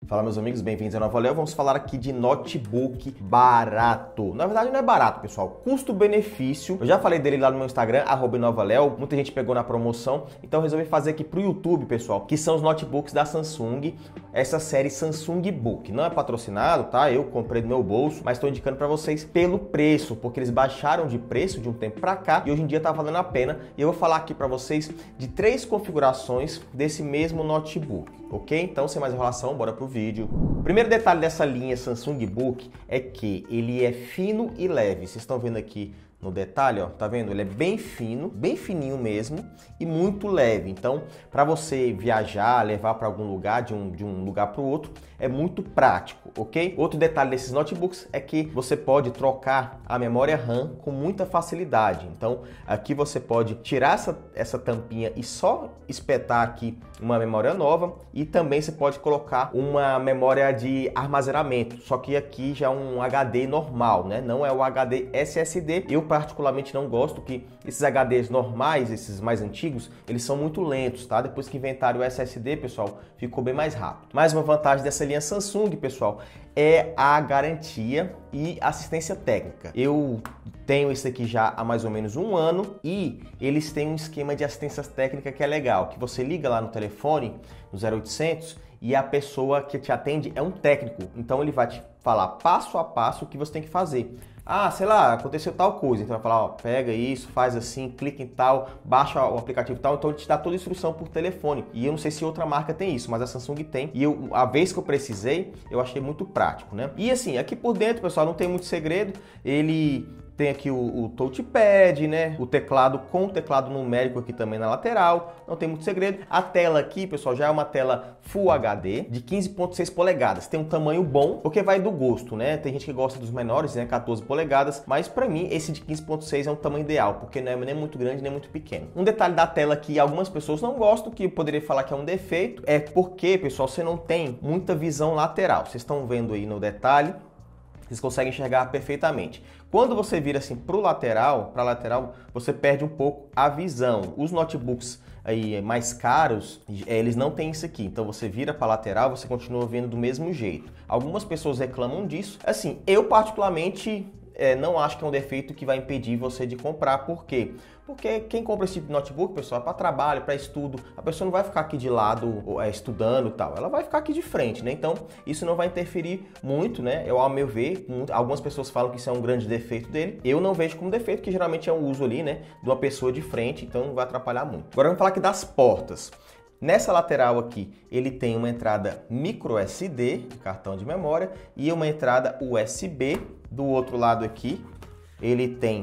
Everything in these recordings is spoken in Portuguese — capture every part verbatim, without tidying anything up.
Fala, meus amigos, bem-vindos a Nova Léo. Vamos falar aqui de notebook barato. Na verdade não é barato, pessoal, custo-benefício. Eu já falei dele lá no meu Instagram, arroba Nova Léo. Muita gente pegou na promoção, então eu resolvi fazer aqui pro YouTube, pessoal, que são os notebooks da Samsung, essa série Samsung Book. Não é patrocinado, tá? Eu comprei do meu bolso, mas estou indicando para vocês pelo preço, porque eles baixaram de preço de um tempo para cá e hoje em dia tá valendo a pena. E eu vou falar aqui para vocês de três configurações desse mesmo notebook, ok? Então, sem mais enrolação, bora pro vídeo. Vídeo. O primeiro detalhe dessa linha Samsung Book é que ele é fino e leve. Vocês estão vendo aqui no detalhe, ó, tá vendo? Ele é bem fino, bem fininho mesmo e muito leve. Então, para você viajar, levar para algum lugar, de um, de um lugar para o outro, é muito prático, ok? Outro detalhe desses notebooks é que você pode trocar a memória RAM com muita facilidade. Então, aqui você pode tirar essa, essa tampinha e só espetar aqui uma memória nova, e também você pode colocar uma memória de armazenamento, só que aqui já é um H D normal, né? Não é o H D S S D. Eu particularmente não gosto, que esses H Ds normais, esses mais antigos, eles são muito lentos, tá? Depois que inventaram o S S D, pessoal, ficou bem mais rápido. Mais uma vantagem dessa linha Samsung, pessoal, é a garantia e assistência técnica. Eu tenho esse aqui já há mais ou menos um ano e eles têm um esquema de assistência técnica que é legal, que você liga lá no telefone, no zero oitocentos, e a pessoa que te atende é um técnico, então ele vai te falar passo a passo o que você tem que fazer. Ah, sei lá, aconteceu tal coisa, então vai falar, ó, pega isso, faz assim, clica em tal, baixa o aplicativo tal, então ele te dá toda a instrução por telefone. E eu não sei se outra marca tem isso, mas a Samsung tem. E eu, a vez que eu precisei, eu achei muito prático, né? E assim, aqui por dentro, pessoal, não tem muito segredo. Ele tem aqui o, o touchpad, né? O teclado com o teclado numérico aqui também na lateral. Não tem muito segredo. A tela aqui, pessoal, já é uma tela Full H D de quinze ponto seis polegadas. Tem um tamanho bom, porque vai do gosto, né? Tem gente que gosta dos menores, né? quatorze polegadas. Mas para mim, esse de quinze ponto seis é um tamanho ideal, porque não é nem muito grande, nem muito pequeno. Um detalhe da tela que algumas pessoas não gostam, que eu poderia falar que é um defeito, é porque, pessoal, você não tem muita visão lateral. Vocês estão vendo aí no detalhe. Vocês conseguem enxergar perfeitamente. Quando você vira assim para o lateral, para lateral, você perde um pouco a visão. Os notebooks aí mais caros, eles não têm isso aqui. Então você vira para lateral, você continua vendo do mesmo jeito. Algumas pessoas reclamam disso. Assim, eu particularmente é, não acho que é um defeito que vai impedir você de comprar. Por quê? Porque quem compra esse tipo de notebook, pessoal, é para trabalho, para estudo. A pessoa não vai ficar aqui de lado é, estudando e tal. Ela vai ficar aqui de frente, né? Então, isso não vai interferir muito, né? Eu, ao meu ver, algumas pessoas falam que isso é um grande defeito dele. Eu não vejo como defeito, que geralmente é um uso ali, né? De uma pessoa de frente, então não vai atrapalhar muito. Agora vamos falar aqui das portas. Nessa lateral aqui, ele tem uma entrada micro S D, de cartão de memória, e uma entrada U S B. Do outro lado aqui, ele tem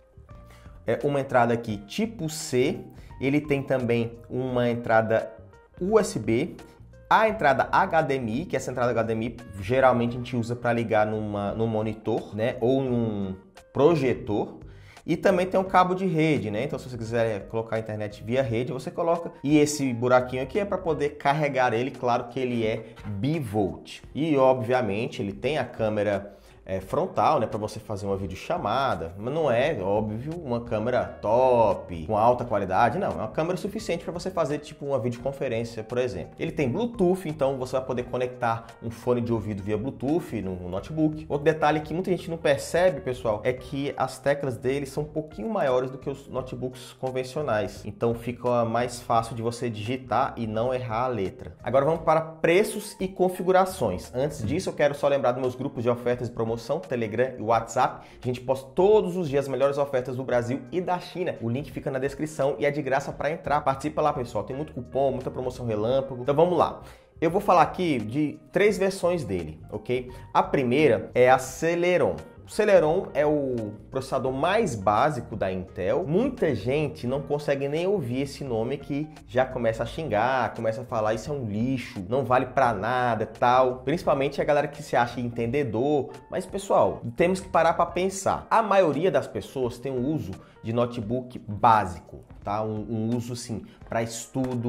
é, uma entrada aqui tipo C, ele tem também uma entrada U S B, a entrada H D M I, que essa entrada H D M I geralmente a gente usa para ligar numa, num monitor, né, ou num projetor. E também tem um cabo de rede, né? Então, se você quiser colocar a internet via rede, você coloca. E esse buraquinho aqui é para poder carregar ele. Claro que ele é bivolt. E, obviamente, ele tem a câmera é, frontal, né? Para você fazer uma videochamada. Mas não é, óbvio, uma câmera top, com alta qualidade. Não, é uma câmera suficiente para você fazer, tipo, uma videoconferência, por exemplo. Ele tem Bluetooth, então você vai poder conectar um fone de ouvido via Bluetooth no notebook. Outro detalhe que muita gente não percebe, pessoal, é que as teclas dele são um pouquinho maiores do que os notebooks convencionais. Então fica mais fácil de você digitar e não errar a letra. Agora vamos para preços e configurações. Antes disso, eu quero só lembrar dos meus grupos de ofertas e promoções, Telegram e WhatsApp. A gente posta todos os dias as melhores ofertas do Brasil e da China. O link fica na descrição e é de graça para entrar. Participa lá, pessoal. Tem muito cupom, muita promoção relâmpago. Então vamos lá. Eu vou falar aqui de três versões dele, ok? A primeira é a Celeron. O Celeron é o processador mais básico da Intel. Muita gente não consegue nem ouvir esse nome, que já começa a xingar, começa a falar isso é um lixo, não vale pra nada, tal. Principalmente a galera que se acha entendedor. Mas, pessoal, temos que parar para pensar. A maioria das pessoas tem um uso de notebook básico, tá? Um, um uso, sim, para estudo,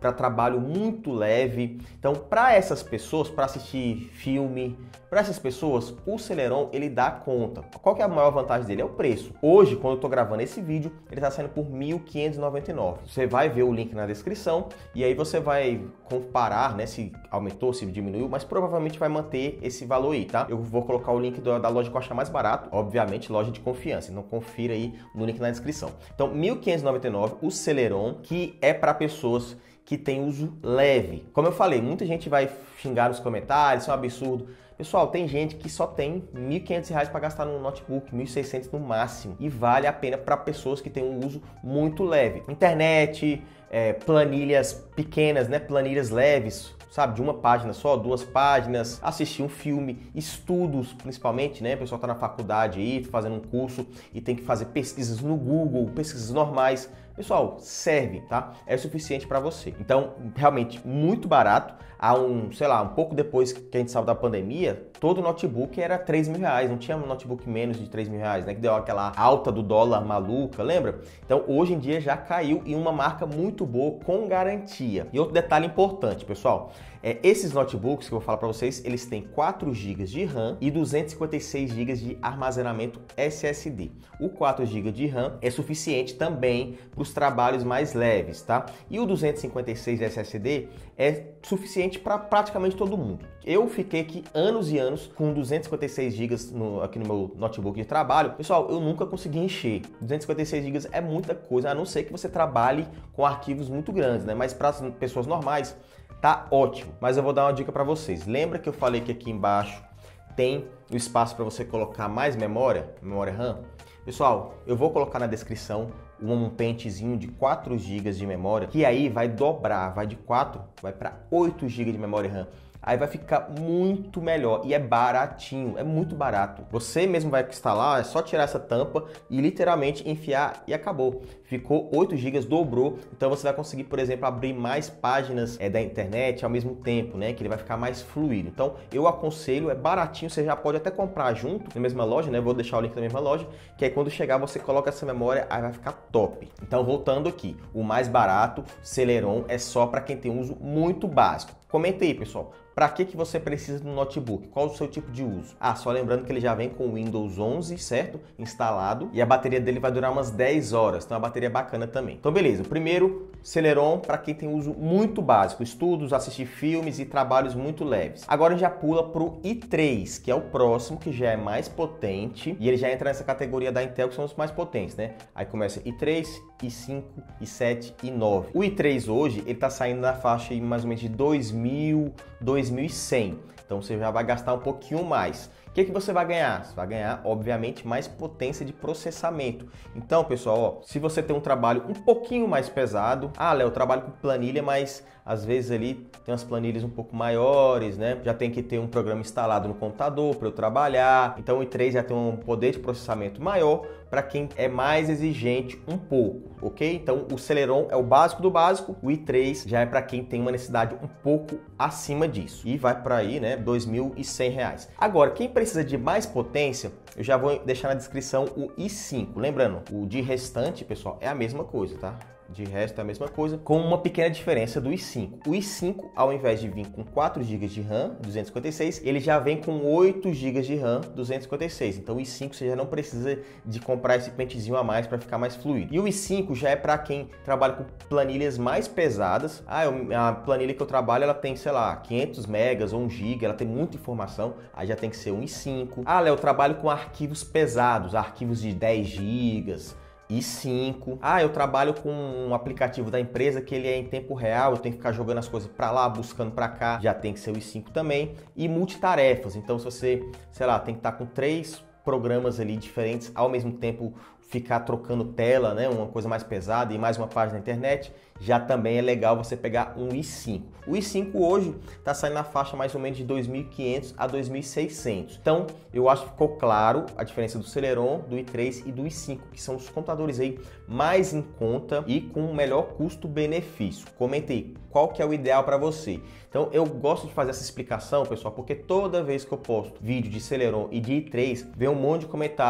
para trabalho muito leve. Então, para essas pessoas, para assistir filme, para essas pessoas, o Celeron ele dá conta. Qual que é a maior vantagem dele? É o preço. Hoje, quando eu estou gravando esse vídeo, ele está saindo por mil quinhentos e noventa e nove reais. Você vai ver o link na descrição e aí você vai comparar, né, se aumentou, se diminuiu, mas provavelmente vai manter esse valor aí, tá? Eu vou colocar o link da loja que eu achar mais barato, obviamente loja de confiança, então confira aí no link na descrição. Então, mil quinhentos e noventa e nove reais o Celeron, que é para pessoas que tem uso leve. Como eu falei, muita gente vai xingar nos comentários, isso é um absurdo. Pessoal, tem gente que só tem mil e quinhentos reais para gastar no notebook, mil e seiscentos no máximo. E vale a pena para pessoas que têm um uso muito leve. Internet, é, planilhas pequenas, né? Planilhas leves, sabe? De uma página só, duas páginas, assistir um filme, estudos principalmente, né? O pessoal tá na faculdade aí, fazendo um curso e tem que fazer pesquisas no Google, pesquisas normais. Pessoal, serve, tá? É suficiente para você. Então, realmente, muito barato. Há um, sei lá, um pouco depois que a gente saiu da pandemia, todo notebook era três mil reais. Não tinha um notebook menos de três mil reais, né? Que deu aquela alta do dólar maluca, lembra? Então, hoje em dia já caiu em uma marca muito boa, com garantia. E outro detalhe importante, pessoal. É, esses notebooks que eu vou falar para vocês, eles têm quatro gigas de RAM e duzentos e cinquenta e seis gigas de armazenamento S S D. O quatro gigas de RAM é suficiente também para os trabalhos mais leves, tá? E o duzentos e cinquenta e seis S S D é suficiente para praticamente todo mundo. Eu fiquei aqui anos e anos com duzentos e cinquenta e seis gigas no, aqui no meu notebook de trabalho. Pessoal, eu nunca consegui encher. duzentos e cinquenta e seis gigas é muita coisa, a não ser que você trabalhe com arquivos muito grandes, né? Mas para as pessoas normais, tá ótimo. Mas eu vou dar uma dica para vocês. Lembra que eu falei que aqui embaixo tem o espaço para você colocar mais memória, memória RAM? Pessoal, eu vou colocar na descrição um pentezinho de quatro gigas de memória, que aí vai dobrar, vai de quatro, vai para oito gigas de memória RAM. Aí vai ficar muito melhor e é baratinho, é muito barato. Você mesmo vai instalar, é só tirar essa tampa e literalmente enfiar e acabou. Ficou oito gigas, dobrou, então você vai conseguir, por exemplo, abrir mais páginas é, da internet ao mesmo tempo, né? Que ele vai ficar mais fluido. Então eu aconselho, é baratinho, você já pode até comprar junto na mesma loja, né? Vou deixar o link da mesma loja, que aí quando chegar você coloca essa memória, aí vai ficar top. Então voltando aqui, o mais barato, Celeron, é só para quem tem uso muito básico. Comenta aí, pessoal. Para que que você precisa de um notebook? Qual o seu tipo de uso? Ah, só lembrando que ele já vem com o Windows onze, certo? Instalado. E a bateria dele vai durar umas dez horas. Então, é uma bateria bacana também. Então, beleza. Primeiro, Celeron para quem tem uso muito básico. Estudos, assistir filmes e trabalhos muito leves. Agora, a gente já pula para o i três, que é o próximo, que já é mais potente. E ele já entra nessa categoria da Intel, que são os mais potentes, né? Aí começa i três, i cinco, i sete e nove. O i três hoje, ele tá saindo na faixa aí mais ou menos de dois mil, dois mil e cem. Então você já vai gastar um pouquinho mais. O que que você vai ganhar? Você vai ganhar, obviamente, mais potência de processamento. Então, pessoal, ó, se você tem um trabalho um pouquinho mais pesado, ah, Léo, eu trabalho com planilha, mas às vezes ali tem umas planilhas um pouco maiores, né? Já tem que ter um programa instalado no computador para eu trabalhar. Então o i três já tem um poder de processamento maior para quem é mais exigente um pouco, ok? Então o Celeron é o básico do básico, o i três já é para quem tem uma necessidade um pouco acima disso. E vai para aí, né, dois mil e cem reais. Agora, quem precisa de mais potência, eu já vou deixar na descrição o i cinco. Lembrando, o de restante, pessoal, é a mesma coisa, tá? De resto é a mesma coisa, com uma pequena diferença do i cinco. O i cinco, ao invés de vir com quatro gigas de RAM, duzentos e cinquenta e seis, ele já vem com oito gigas de RAM, duzentos e cinquenta e seis. Então o i cinco você já não precisa de comprar esse pentezinho a mais para ficar mais fluido. E o i cinco já é para quem trabalha com planilhas mais pesadas. Ah, eu, a planilha que eu trabalho, ela tem, sei lá, quinhentos megas ou um giga, ela tem muita informação, aí já tem que ser um i cinco. Ah, Léo, eu trabalho com arquivos pesados, arquivos de dez gigas, i cinco. Ah, eu trabalho com um aplicativo da empresa que ele é em tempo real, eu tenho que ficar jogando as coisas para lá, buscando para cá, já tem que ser o i cinco também. E multitarefas, então se você, sei lá, tem que estar com três programas ali diferentes ao mesmo tempo, ficar trocando tela, né, uma coisa mais pesada e mais uma página na internet, já também é legal você pegar um i cinco. O i cinco hoje está saindo na faixa mais ou menos de dois mil e quinhentos a dois mil e seiscentos. Então, eu acho que ficou claro a diferença do Celeron, do i três e do i cinco, que são os computadores aí mais em conta e com melhor custo-benefício. Comentei qual que é o ideal para você. Então, eu gosto de fazer essa explicação, pessoal, porque toda vez que eu posto vídeo de Celeron e de i três, vem um monte de comentário: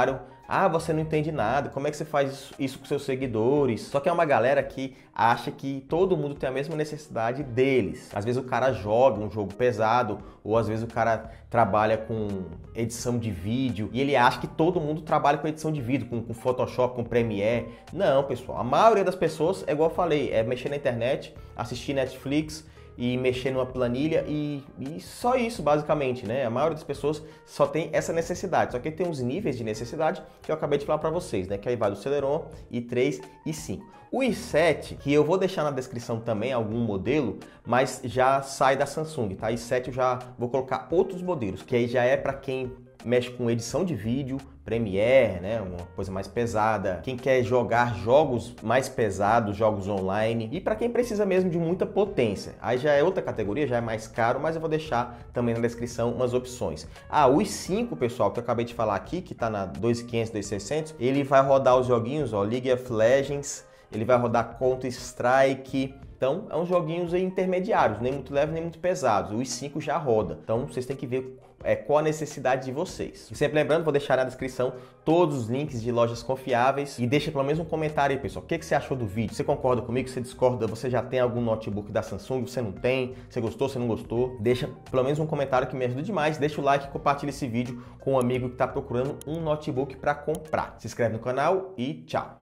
Ah, você não entende nada, como é que você faz isso com seus seguidores? Só que é uma galera que acha que todo mundo tem a mesma necessidade deles. Às vezes o cara joga um jogo pesado, ou às vezes o cara trabalha com edição de vídeo, e ele acha que todo mundo trabalha com edição de vídeo, com, com Photoshop, com Premiere. Não, pessoal, a maioria das pessoas, é igual eu falei, é mexer na internet, assistir Netflix, e mexer numa planilha e, e só isso basicamente, né? A maioria das pessoas só tem essa necessidade, só que tem uns níveis de necessidade que eu acabei de falar para vocês, né? Que aí vai do Celeron, i três e cinco. O i sete, que eu vou deixar na descrição também algum modelo, mas já sai da Samsung, tá? i sete eu já vou colocar outros modelos, que aí já é para quem mexe com edição de vídeo, Premiere, né, uma coisa mais pesada. Quem quer jogar jogos mais pesados, jogos online, e para quem precisa mesmo de muita potência. Aí já é outra categoria, já é mais caro, mas eu vou deixar também na descrição umas opções. Ah, o i cinco, pessoal, que eu acabei de falar aqui, que tá na dois mil e quinhentos, dois mil e seiscentos, ele vai rodar os joguinhos, ó, League of Legends, ele vai rodar Counter-Strike. Então, é uns joguinhos aí intermediários, nem muito leves, nem muito pesados. O i cinco já roda. Então, vocês têm que ver é, qual a necessidade de vocês. E sempre lembrando, vou deixar na descrição todos os links de lojas confiáveis. E deixa pelo menos um comentário aí, pessoal. O que, que você achou do vídeo? Você concorda comigo? Você discorda? Você já tem algum notebook da Samsung? Você não tem? Você gostou? Você não gostou? Deixa pelo menos um comentário que me ajuda demais. Deixa o like e compartilha esse vídeo com um amigo que está procurando um notebook para comprar. Se inscreve no canal e tchau!